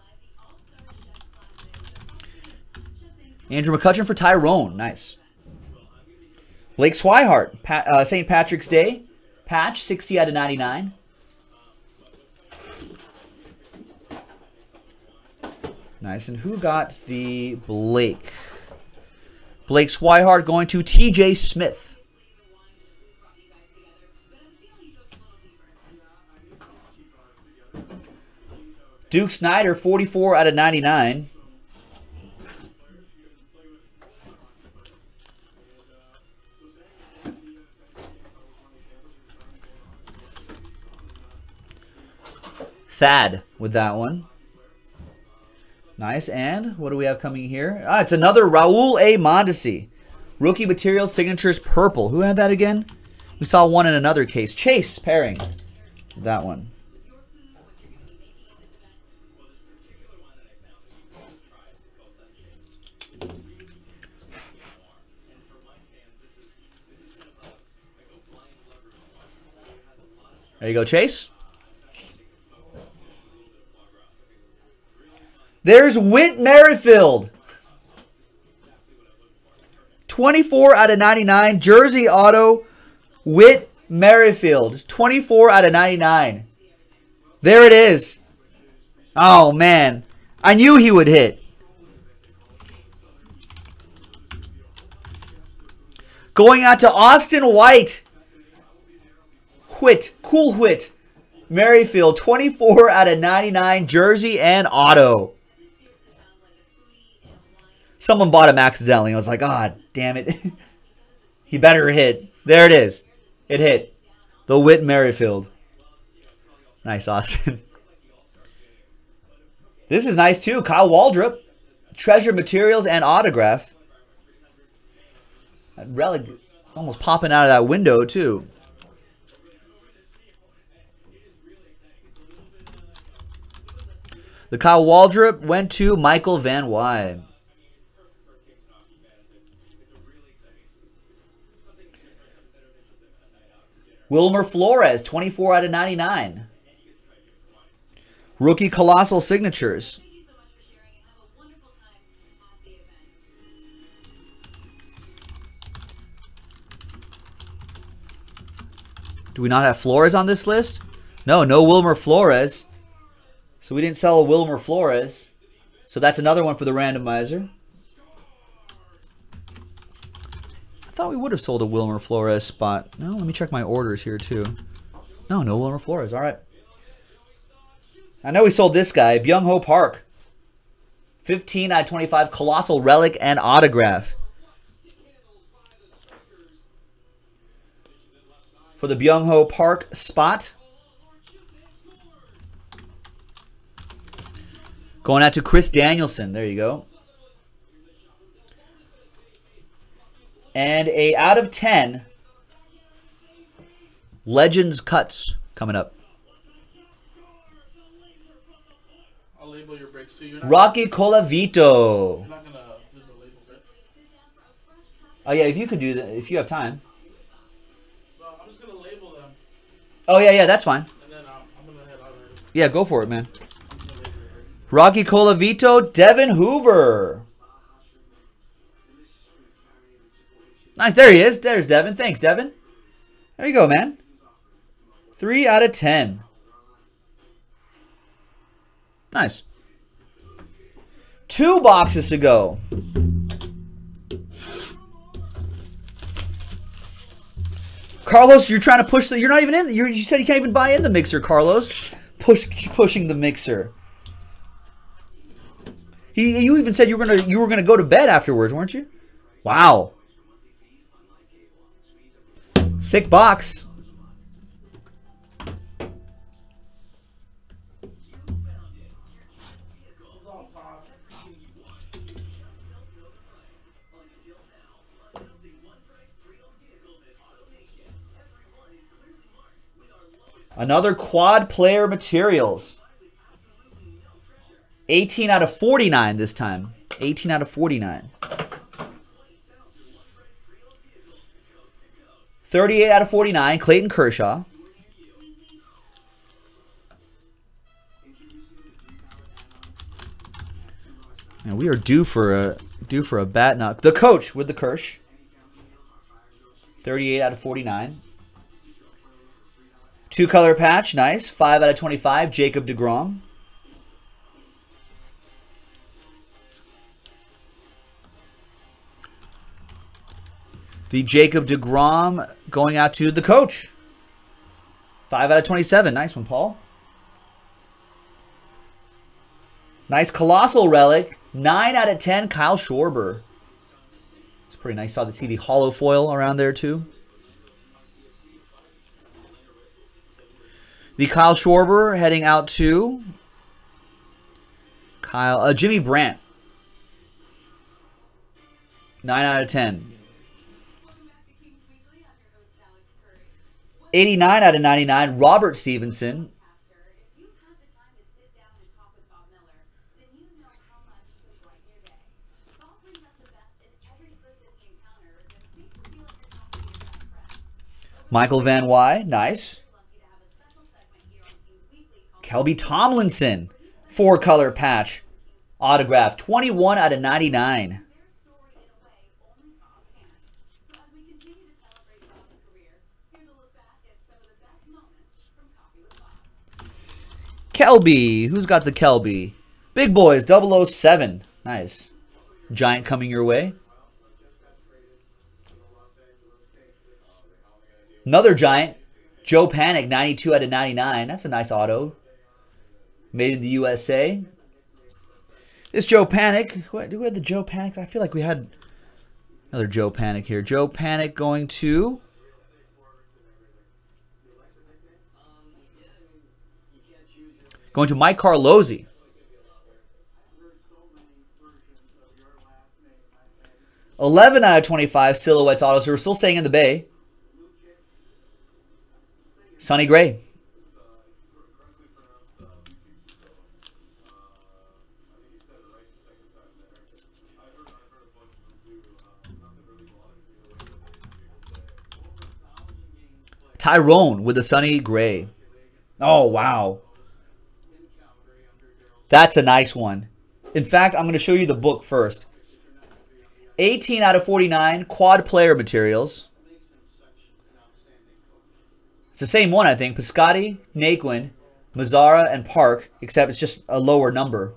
Andrew McCutchen for Tyrone. Nice. Blake Swihart, St. Patrick's Day. Patch, 60 out of 99. Nice. And who got the Blake? Blake Swihart going to TJ Smith. Duke Snyder, 44 out of 99. Thad with that one. Nice. And what do we have coming here? Ah, it's another Raul A. Mondesi. Rookie Material Signatures Purple. Who had that again? We saw one in another case. Chase pairing. That one. There you go, Chase. There's Whit Merrifield. 24 out of 99. Jersey auto. Whit Merrifield. 24 out of 99. There it is. Oh, man. I knew he would hit. Going out to Austin White. Whit. Cool Whit. Merrifield. 24 out of 99. Jersey and auto. Someone bought him accidentally. I was like, ah, damn it. He better hit. There it is. It hit. The Whit Merrifield. Nice, Austin. This is nice, too. Kyle Waldrop. Treasure Materials and Autograph. That relic is almost popping out of that window, too. The Kyle Waldrop went to Michael Van Wy. Wilmer Flores, 24 out of 99. Rookie Colossal Signatures. Do we not have Flores on this list? No, no Wilmer Flores. So we didn't sell a Wilmer Flores. So that's another one for the randomizer. I thought we would have sold a Wilmer Flores spot. No, let me check my orders here too. No, no Wilmer Flores. All right. I know we sold this guy, Byung Ho Park. 15 out of 25, Colossal Relic and Autograph. For the Byung Ho Park spot. Going out to Chris Danielson. There you go. And a out of 10 Legends Cuts coming up. I'll label your breaks too. You're not Rocky Colavito. You're not gonna do the label bit. Oh yeah, if you could do that, if you have time. No, I'm just gonna label them. Oh yeah, that's fine. And then I'm gonna head out already. Yeah, go for it, man. I'm gonna label your breaks. Rocky Colavito, Devin Hoover. Nice, there he is. There's Devin. Thanks, Devin. There you go, man. 3 out of 10. Nice. 2 boxes to go. Carlos, you're trying to push the... You're not even in... You said you can't even buy in the mixer, Carlos. Pushing the mixer. You even said you were gonna go to bed afterwards, weren't you? Wow. Thick box. Another quad player materials. 18 out of 49 this time. 18 out of 49. 38 out of 49, Clayton Kershaw. And we are due for a bat knock. The coach with the Kersh. 38 out of 49. 2-color patch, nice. 5 out of 25, Jacob deGrom. The Jacob deGrom going out to the coach. 5 out of 27. Nice one, Paul. Nice colossal relic. 9 out of 10, Kyle Schwarber. It's pretty nice. Saw to see the hollow foil around there too. The Kyle Schwarber heading out to Jimmy Brandt. 9 out of 10. 89 out of 99, Robert Stevenson. Michael Van Wy, nice. Kelby Tomlinson, 4-color patch. Autograph, 21 out of 99. Kelby, who's got the Kelby? Big Boys, 007, nice. Giant coming your way. Another Giant, Joe Panic, 92 out of 99. That's a nice auto. Made in the USA. This Joe Panic. Do we have the Joe Panic? I feel like we had another Joe Panic here. Joe Panic going to... Mike Carlozzi. 11 out of 25 Silhouettes autos. So we're still staying in the Bay. Sonny Gray. Tyrone with the Sonny Gray. Oh, wow. That's a nice one. In fact, I'm going to show you the book first. 18 out of 49 quad player materials. It's the same one, I think. Piscotty, Naquin, Mazzara, and Park, except it's just a lower number.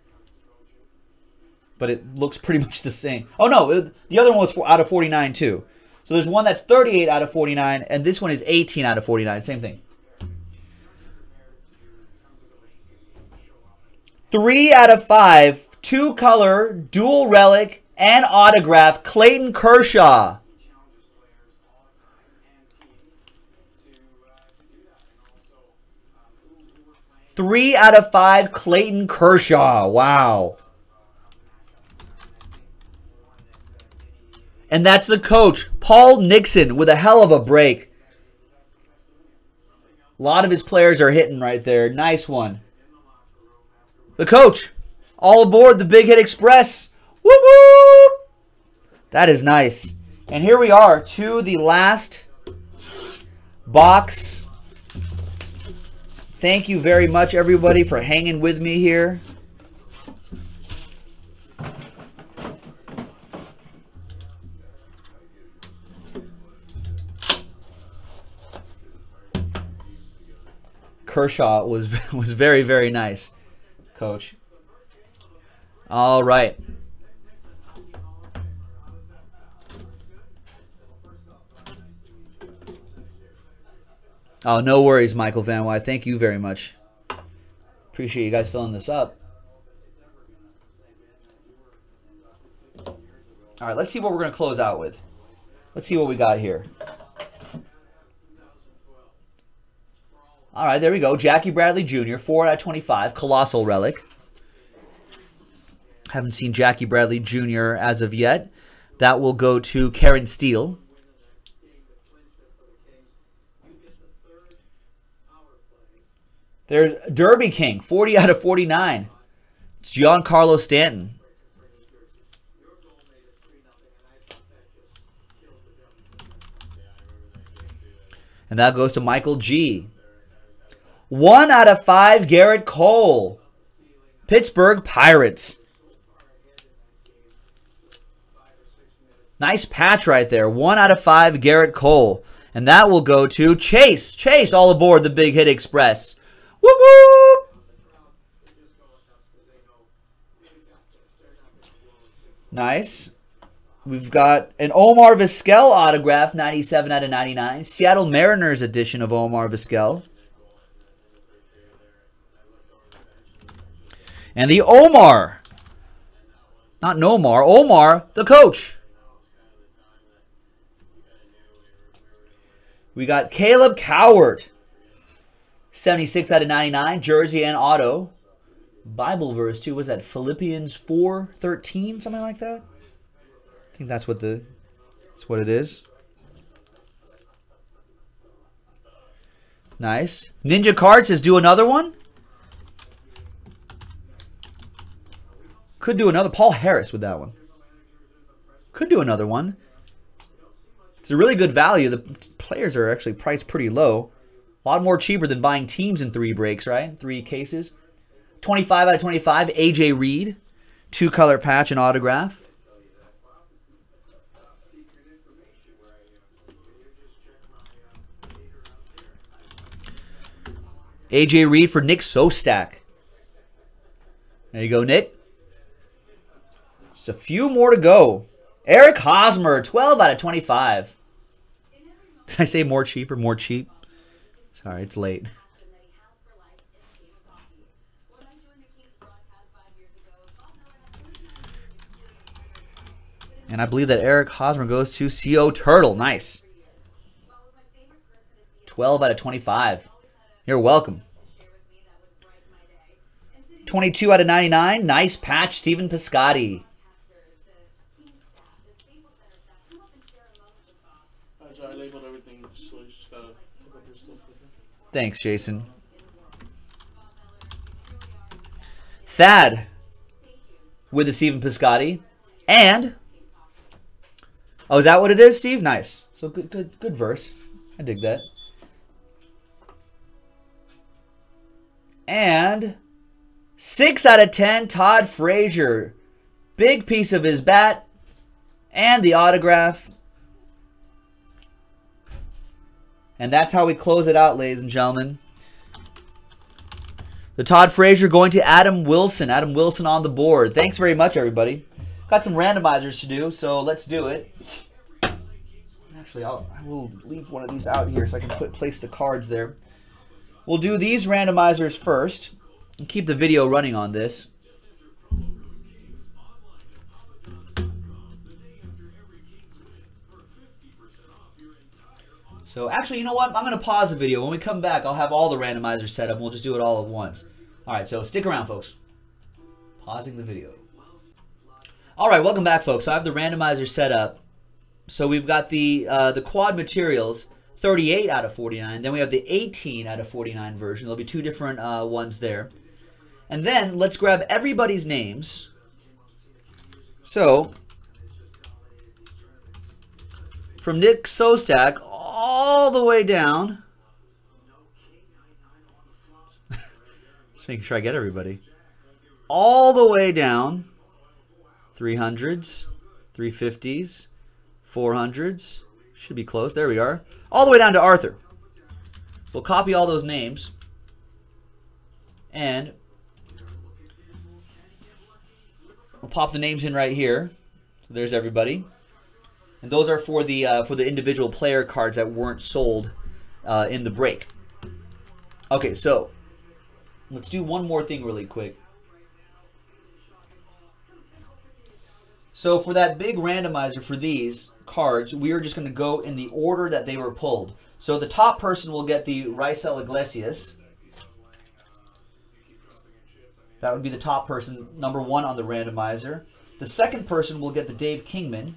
But it looks pretty much the same. Oh, no. The other one was out of 49, too. So there's one that's 38 out of 49, and this one is 18 out of 49. Same thing. 3 out of 5. 2-color, dual relic, and autograph. Clayton Kershaw. Three out of 5, Clayton Kershaw. Wow. And that's the coach, Paul Nixon, with a hell of a break. A lot of his players are hitting right there. Nice one. The coach, all aboard the Big Hit Express. Woo woo! That is nice. And here we are to the last box. Thank you very much, everybody, for hanging with me here. Kershaw was very, very nice, Coach. All right. Oh, no worries, Michael Van Wy. Thank you very much. Appreciate you guys filling this up. All right, let's see what we're going to close out with. Let's see what we got here. All right, there we go. Jackie Bradley Jr., 4 out of 25, Colossal Relic. Haven't seen Jackie Bradley Jr. as of yet. That will go to Karen Steele. There's Derby King, 40 out of 49. It's Giancarlo Stanton. And that goes to Michael G. 1 out of 5, Garrett Cole. Pittsburgh Pirates. Nice patch right there. 1 out of 5, Garrett Cole. And that will go to Chase. Chase, all aboard the Big Hit Express. Whoop, whoop. Nice. We've got an Omar Vizquel autograph, 97 out of 99. Seattle Mariners edition of Omar Vizquel. And the Omar. Not Nomar. Omar, the coach. We got Caleb Cowart. 76 out of 99. Jersey and auto. Bible verse too. Was that Philippians 4:13? Something like that? I think that's what it is. Nice. Ninja Cards says do another one. Could do another. Paul Harris with that one. Could do another one. It's a really good value. The players are actually priced pretty low. A lot more cheaper than buying teams in 3 breaks, right? 3 cases. 25 out of 25. AJ Reed. 2-color patch and autograph. AJ Reed for Nick Sostak. There you go, Nick. Just a few more to go. Eric Hosmer, 12 out of 25. Did I say more cheap or more cheap? Sorry, it's late. And I believe that Eric Hosmer goes to CO Turtle. Nice. 12 out of 25. You're welcome. 22 out of 99. Nice patch, Stephen Piscotty. I labeled everything, so you just gotta pick up your stuff with it. Thanks, Jason. Thad with the Stephen Piscotty. And oh, is that what it is, Steve? Nice. So good verse. I dig that. And 6 out of 10, Todd Frazier. Big piece of his bat. And the autograph. And that's how we close it out, ladies and gentlemen. The Todd Frazier going to Adam Wilson. Adam Wilson on the board. Thanks very much, everybody. Got some randomizers to do, so let's do it. Actually, I will leave one of these out here so I can place the cards there. We'll do these randomizers first and keep the video running on this. So actually, you know what? I'm going to pause the video. When we come back, I'll have all the randomizers set up and we'll just do it all at once. All right, so stick around, folks. Pausing the video. All right, welcome back, folks. So I have the randomizer set up. So we've got the quad materials, 38 out of 49. Then we have the 18 out of 49 version. There'll be 2 different ones there. And then let's grab everybody's names. So from Nick Sostak all the way down. Just making sure I get everybody. All the way down. 300s, 350s, 400s. Should be close. There we are. All the way down to Arthur. We'll copy all those names. And we'll pop the names in right here. So there's everybody. And those are for the individual player cards that weren't sold in the break. Okay, so let's do one more thing really quick. So for that big randomizer for these cards, we are just going to go in the order that they were pulled. So the top person will get the Raisel Iglesias. That would be the top person, number 1 on the randomizer. The second person will get the Dave Kingman.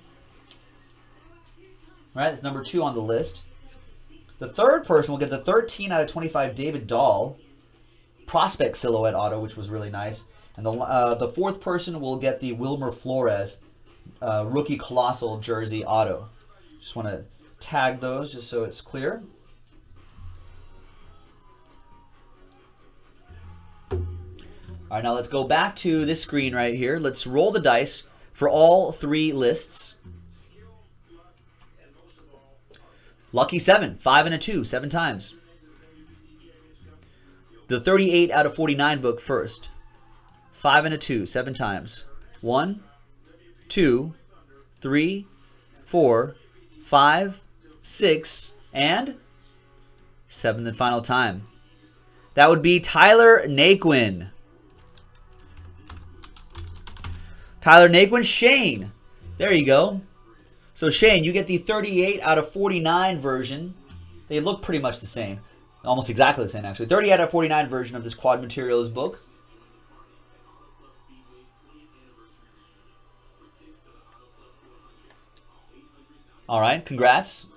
Right, that's number 2 on the list. The third person will get the 13 out of 25 David Dahl prospect silhouette auto, which was really nice. And the fourth person will get the Wilmer Flores rookie colossal jersey auto. Just want to tag those just so it's clear. All right, now let's go back to this screen right here. Let's roll the dice for all 3 lists. Lucky 7, 5 and a 2, 7 times. The 38 out of 49 book first. 5 and a 2, 7 times. 1, 2, 3, 4, 5, 6, and 7th and final time. That would be Tyler Naquin. Tyler Naquin, Shane. There you go. So Shane, you get the 38 out of 49 version. They look pretty much the same. Almost exactly the same, actually. 30 out of 49 version of this Quad Materials book. All right, congrats.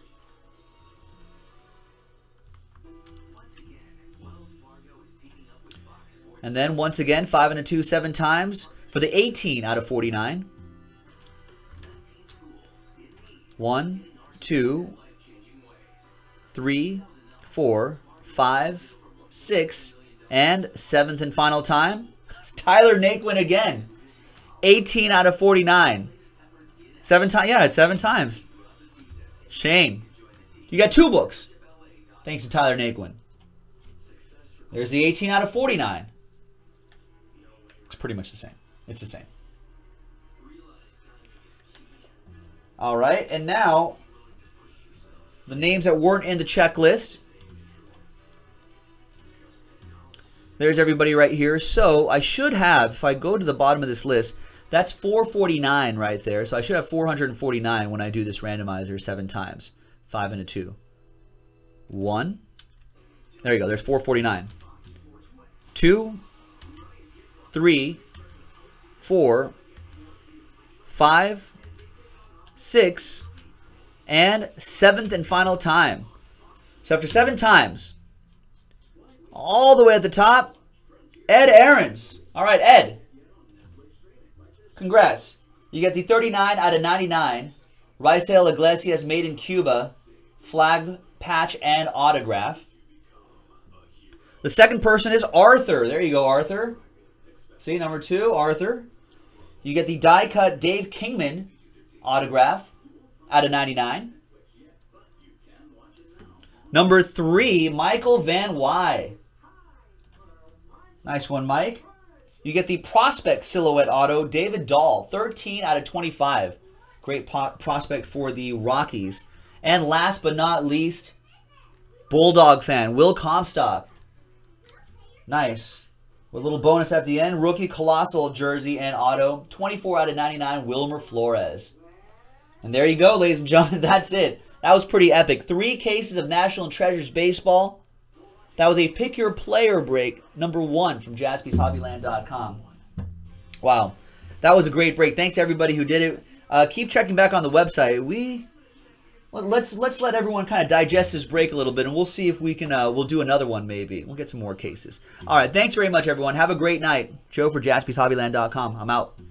And then, once again, 5 and a 2, 7 times for the 18 out of 49. 1, 2, 3, 4, 5, 6, and 7th and final time. Tyler Naquin again. 18 out of 49. 7 times. Yeah, it's 7 times. Shane, you got 2 books. Thanks to Tyler Naquin. There's the 18 out of 49. It's pretty much the same. It's the same. All right, and now the names that weren't in the checklist. There's everybody right here. So I should have, if I go to the bottom of this list, that's 449 right there. So I should have 449 when I do this randomizer 7 times. 5 and a 2. 1. There you go. There's 449. 2, 3, 4, 5, 6, and 7th and final time. So after 7 times, all the way at the top, Ed Aarons. All right, Ed. Congrats. You get the 39 out of 99 Raisel Iglesias Made in Cuba flag, patch, and autograph. The second person is Arthur. There you go, Arthur. See, number 2, Arthur. You get the die-cut Dave Kingman autograph out of 99. Number 3, Michael Van Wy. Nice one, Mike. You get the Prospect Silhouette Auto, David Dahl, 13 out of 25. Great prospect for the Rockies. And last but not least, Bulldog fan, Will Comstock. Nice. With a little bonus at the end, rookie Colossal jersey and auto, 24 out of 99, Wilmer Flores. And there you go, ladies and gentlemen. That's it. That was pretty epic. 3 cases of National Treasures Baseball. That was a Pick Your Player break, number 1 from JaspysHobbyland.com. Wow. That was a great break. Thanks to everybody who did it. Keep checking back on the website. Let's let everyone kind of digest this break a little bit, and we'll see if we can, we'll do another one maybe. We'll get some more cases. All right. Thanks very much, everyone. Have a great night. Joe for JaspysHobbyland.com. I'm out.